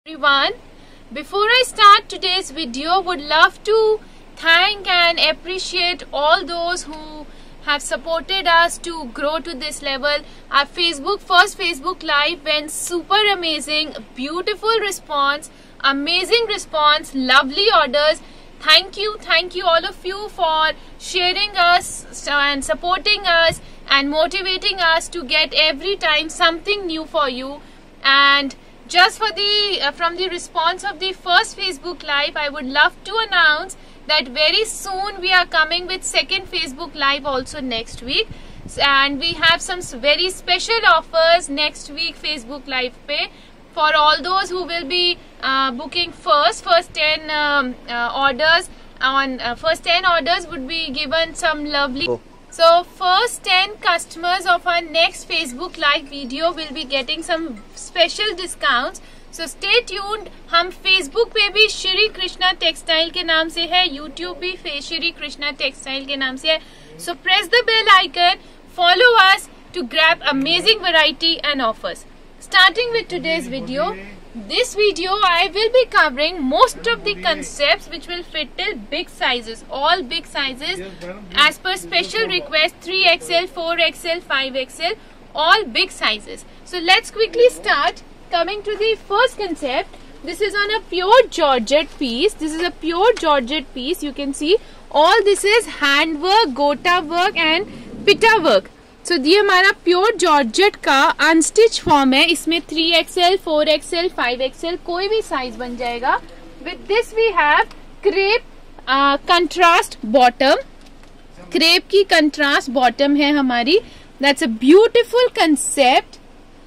Everyone, before I start today's video, would love to thank and appreciate all those who have supported us to grow to this level. Our first Facebook Live went super amazing, beautiful response, amazing response, lovely orders. Thank you all of you for sharing us and supporting us and motivating us to get every time something new for you. And just for from the response of the first Facebook Live, I would love to announce that very soon we are coming with second Facebook Live also next week, and we have some very special offers next week Facebook Live pay for all those who will be booking first 10 orders. On first 10 orders would be given some lovely. So first 10 customers of our next Facebook Live video will be getting some special discounts. So stay tuned. हम Facebook पे भी Shri Krishna textile के नाम से है, YouTube भी Shri Krishna textile के नाम से है. So press the bell icon, follow us to grab amazing variety and offers. Starting with today's video. This video I will be covering most of the concepts which will fit till big sizes, all big sizes as per special request, 3XL, 4XL, 5XL, all big sizes. So let's quickly start. Coming to the first concept, this is on a pure georgette piece. This is a pure georgette piece. You can see all this is hand work, gota work and pitta work. So ये हमारा pure georgette का unstitch form है. इसमें 3XL, 4XL, 5XL कोई भी size बन जाएगा. With this we have crepe contrast bottom. Crepe की कंट्रास्ट बॉटम है हमारी. That's a beautiful concept.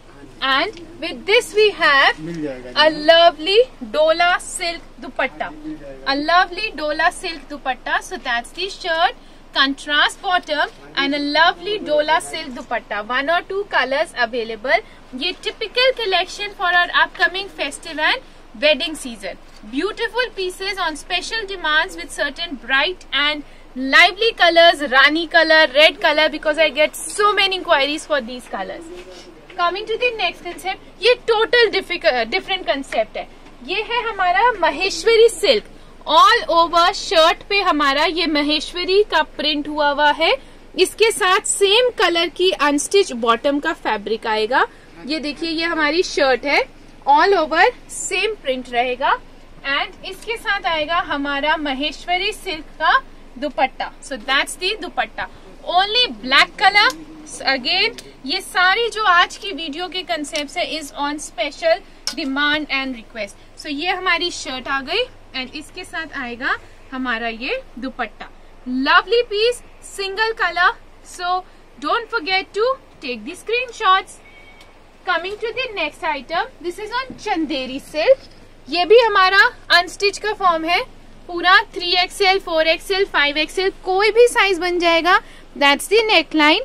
And with this we have a lovely Dola silk dupatta. A lovely Dola silk dupatta. So that's the shirt. Contrast bottom and a lovely dola silk dupatta. 1 or 2 colors available. ये typical collection for our upcoming festive and wedding season. Beautiful pieces on special demands with certain bright and lively colors, rani color, red color, because I get so many inquiries for these colors. Coming to the next concept, ये total different concept है. ये है हमारा Maheshwari silk. All over shirt पे हमारा ये महेश्वरी का print हुआ है. इसके साथ सेम कलर की अनस्टिच बॉटम का फैब्रिक आएगा. ये देखिए, ये हमारी शर्ट है. ऑल ओवर सेम प्रिंट रहेगा एंड इसके साथ आएगा हमारा महेश्वरी सिल्क का dupatta. So that's the dupatta. Only black colour. Again ये सारी जो आज की वीडियो के कंसेप्ट है is on special demand and request. So ये हमारी शर्ट आ गई एंड इसके साथ आएगा हमारा ये dupatta. Lovely piece, single colour. So don't forget to take the screenshots. Coming to the next item, this is on Chanderi silk. ये भी हमारा अनस्टिच का फॉर्म है. पूरा 3XL, 4XL, 5XL कोई भी साइज बन जाएगा. That's the neckline.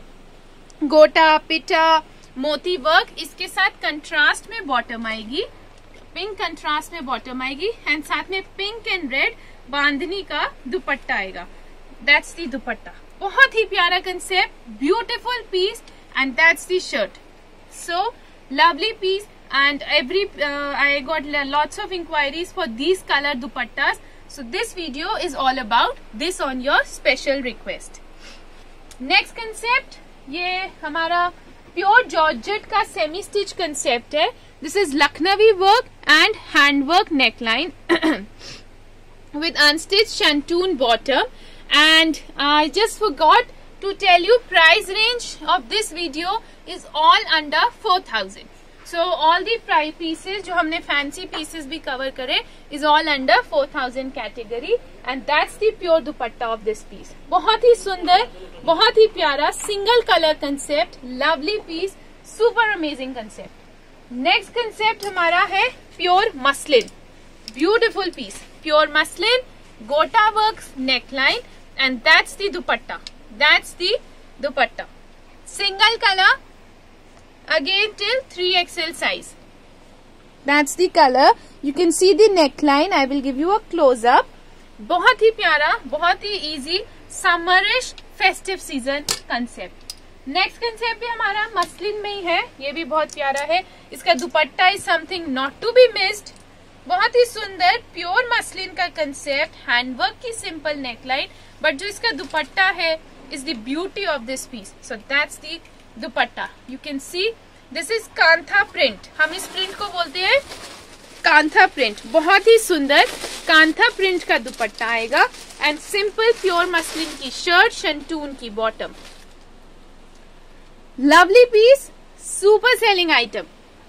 गोटा, पिटा, मोती वर्क. इसके साथ कंट्रास्ट में बॉटम आएगी. पिंक कंट्रास्ट में बॉटम आएगी एंड साथ में पिंक एंड रेड बांधनी का दुपट्टा आएगा. That's the dupatta. बहुत ही प्यारा concept, beautiful piece and that's the shirt. So lovely piece and I got lots of inquiries for these color dupattas. So this video is all about this on your special request. Next concept, ये हमारा pure georgette का semi stitch concept है. This is Lucknowi work and handwork neckline with unstitched shantoon bottom. And I just forgot to tell you price range of this video is all under 4,000. So all the price pieces जो हमने fancy pieces भी cover करे is all under 4,000 category and that's the pure dupatta of this piece. बहुत ही सुंदर, बहुत ही प्यारा single color concept, lovely piece, super amazing concept. Next concept हमारा है pure muslin. Beautiful piece, pure muslin, gota work neckline and that's the dupatta. That's the dupatta. Single colour, again till 3XL size. That's the colour. You can see the neckline. I will give you a close up. बहुत ही प्यारा, बहुत ही easy summerish festive season concept. Next concept भी हमारा muslin में ही है. ये भी बहुत प्यारा है. इसका dupatta is something not to be missed. ही सुंदर प्योर मसलिन का कंसेप्ट, हैंडवर्क की सिंपल नेकलाइन, बट जो इसका दुपट्टा है is the beauty of this piece. So that's the dupatta. You can see this is kantha print. हम इस प्रिंट को बोलते हैं कांथा प्रिंट. बहुत ही सुंदर कांथा प्रिंट का दुपट्टा आएगा एंड सिंपल प्योर मसलिन की शर्ट, शंटून की bottom. Lovely piece, super selling item.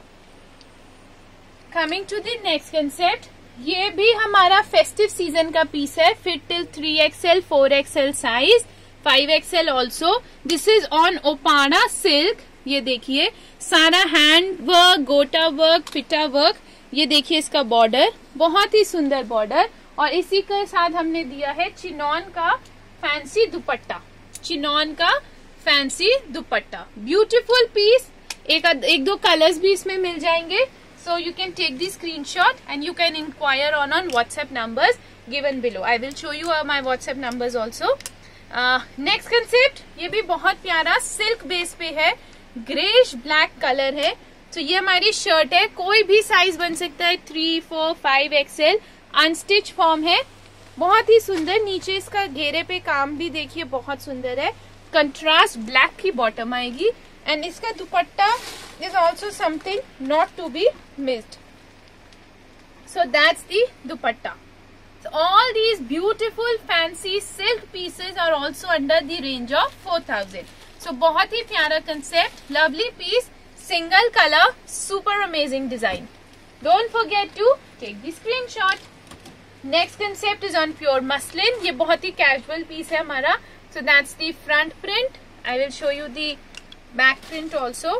Coming to the next concept. ये भी हमारा फेस्टिव सीजन का पीस है. Fit till 3XL, 4XL size, 5XL also. This is on opada silk. ये देखिए सारा hand work, gota work, pitta work. ये देखिए इसका बॉर्डर, बहुत ही सुंदर बॉर्डर, और इसी के साथ हमने दिया है चिनॉन का फैंसी दुपट्टा. चिनॉन का फैंसी दुपट्टा. Beautiful piece. एक दो कलर्स भी इसमें मिल जाएंगे. So you can take the screenshot and you can inquire on WhatsApp numbers given below. I will show you my WhatsApp numbers also. Next concept, ये भी बहुत प्यारा सिल्क बेस पे है, ग्रेश ब्लैक कलर है. तो ये हमारी शर्ट है, कोई भी साइज बन सकता है, 3, 4, 5XL. अनस्टिच फॉर्म है, बहुत ही सुंदर. नीचे इसका घेरे पे काम भी देखिए बहुत सुंदर है. कंट्रास्ट ब्लैक की बॉटम आएगी एंड इसका dupatta is also something not to be missed. So that's the dupatta. So all these beautiful fancy silk pieces are also under the range of 4,000. So बहुत ही प्यारा concept, lovely piece, single color, super amazing design. Don't forget to take the screenshot. Next concept is on pure muslin. ये बहुत ही casual piece है हमारा. So that's the front print. I will show you the back print also.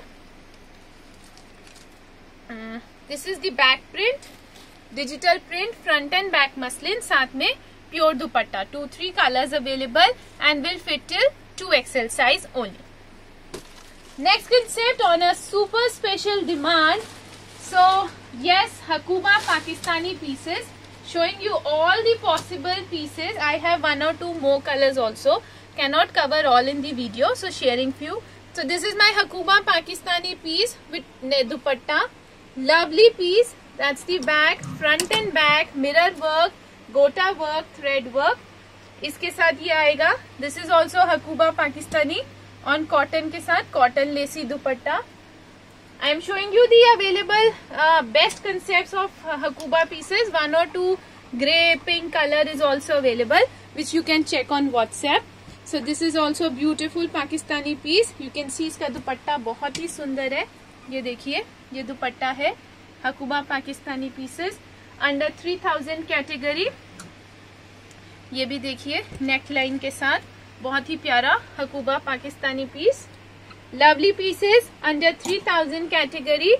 This is the back print, digital print, front and back muslin, साथ में pure dupatta. 2-3 colors available and will fit till 2XL size only. Next concept on a super special demand. So yes, Hakuba Pakistani pieces, showing you all the possible pieces. I have 1 or 2 more colors also, cannot cover all in the video, so sharing few. So this is my Hakuba Pakistani piece with dupatta. Lovely piece. That's the back, front and back, mirror work, gota work, thread work. इसके साथ ये आएगा. This is also Hakuba Pakistani on cotton के साथ, cotton lacy dupatta. I am showing you the available best concepts of Hakuba pieces. 1 or 2 grey pink color is also available, which you can check on WhatsApp. So this is also beautiful Pakistani piece. You can see इसका दुपट्टा बहुत ही सुंदर है. ये देखिए, ये दुपट्टा है. Hakoba Pakistani pieces under 3000 category. ये भी देखिए नेक लाइन के साथ, बहुत ही प्यारा Hakoba Pakistani piece. Lovely pieces under 3000 category.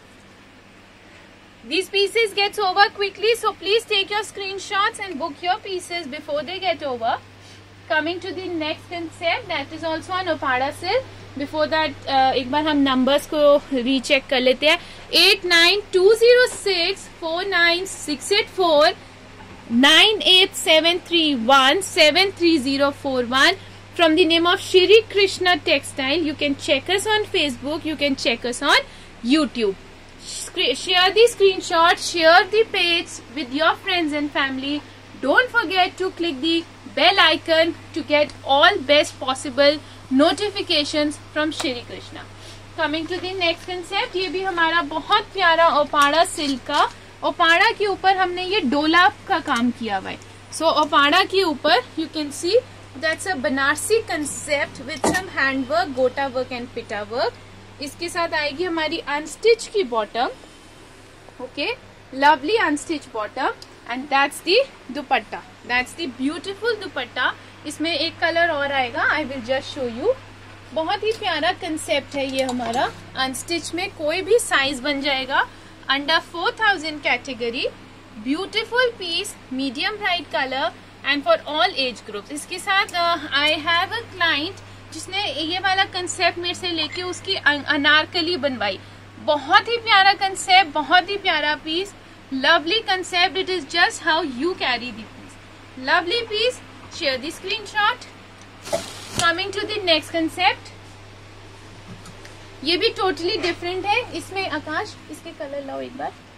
These pieces gets over quickly, so please take your screenshots and book your pieces before they get over. Coming to the next concept, that is also on Opada silk. Before that, एक बार हम numbers को recheck कर लेते हैं. 89206 49684 98731 73041 from the name of Shri Krishna Textile. You can check us on Facebook. You can check us on YouTube. Share the screenshot, share the page with your friends and family. Don't forget to click the bell icon to get all best possible notifications from Shri Krishna. Coming to the next concept, ये भी हमारा बहुत प्यारा ओपाड़ा silk का. ओपाड़ा के ऊपर हमने ये डोला का काम किया हुआ है. So ओपाड़ा के ऊपर you can see that's a Banarasi concept with some hand work, gota work and pitta work. इसके साथ आएगी हमारी अनस्टिच की bottom. Okay, lovely unstitch bottom and that's the dupatta. That's the beautiful dupatta. इसमें एक कलर और आएगा, I will just show you. बहुत ही प्यारा कंसेप्ट है ये हमारा. अनस्टिच में कोई भी साइज बन जाएगा. Under 4000 category. Beautiful piece, medium bright colour and for all age groups. इसके साथ आई हैव अ क्लाइंट जिसने ये वाला कंसेप्ट मेरे से लेके उसकी अनारकली बनवाई. बहुत ही प्यारा कंसेप्ट, बहुत ही प्यारा piece. Lovely concept. It is just how you carry the piece. Lovely piece. Share the screenshot. Coming to the next concept. ये भी totally different है. इसमें आकाश, इसके कलर लाओ एक बार.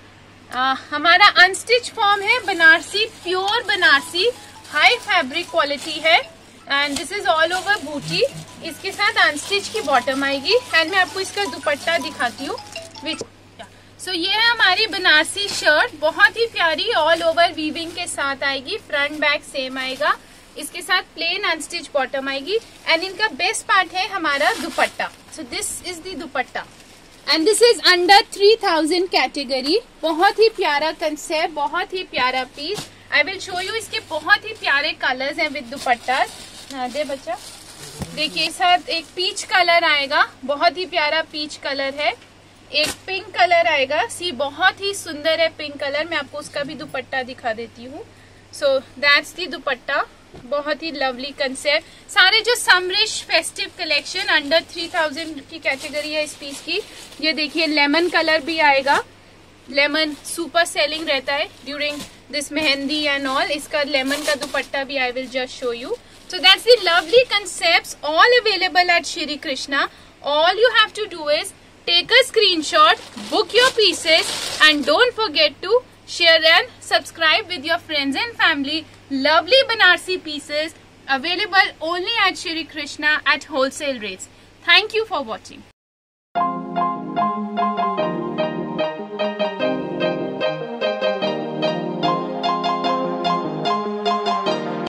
हमारा अनस्टिच फॉर्म है Banarasi, pure Banarasi, high fabric quality है and this is all over buti. इसके साथ अनस्टिच की बॉटम आएगी एंड मैं आपको इसका दुपट्टा दिखाती हूँ। सो ये है हमारी बनारसी शर्ट, बहुत ही प्यारी ऑल ओवर वीविंग के साथ आएगी, फ्रंट बैक सेम आएगा, इसके साथ प्लेन अनस्टिच बॉटम आएगी एंड इनका बेस्ट पार्ट है हमारा dupatta. So this is the dupatta and this is under 3000 category. बहुत ही प्यारा कंसेप्ट, बहुत ही प्यारा piece. I will show you इसके बहुत ही प्यारे कलर्स हैं विद दुपट्टा। दे बच्चा, देखिए साथ एक पीच कलर आएगा, बहुत ही प्यारा पीच कलर है, एक पिंक कलर आएगा, सी बहुत ही सुंदर है पिंक कलर। मैं आपको उसका भी दुपट्टा दिखा देती हूँ। सो दैट्स दी दुपट्टा, बहुत ही लवली कंसेप्ट। सारे जो समरिश फेस्टिव कलेक्शन अंडर 3000 की कैटेगरी है इस पीस की। ये देखिए लेमन कलर भी आएगा, लेमन सुपर सेलिंग रहता है during this mehndi and all. इसका लेमन का दुपट्टा भी I will just show you. So that's the lovely concepts all available at Shri Krishna. All you have to do is take a screenshot, book your pieces and don't forget to share and subscribe with your friends and family. Lovely Banarsi pieces available only at Shri Krishna at wholesale rates. Thank you for watching.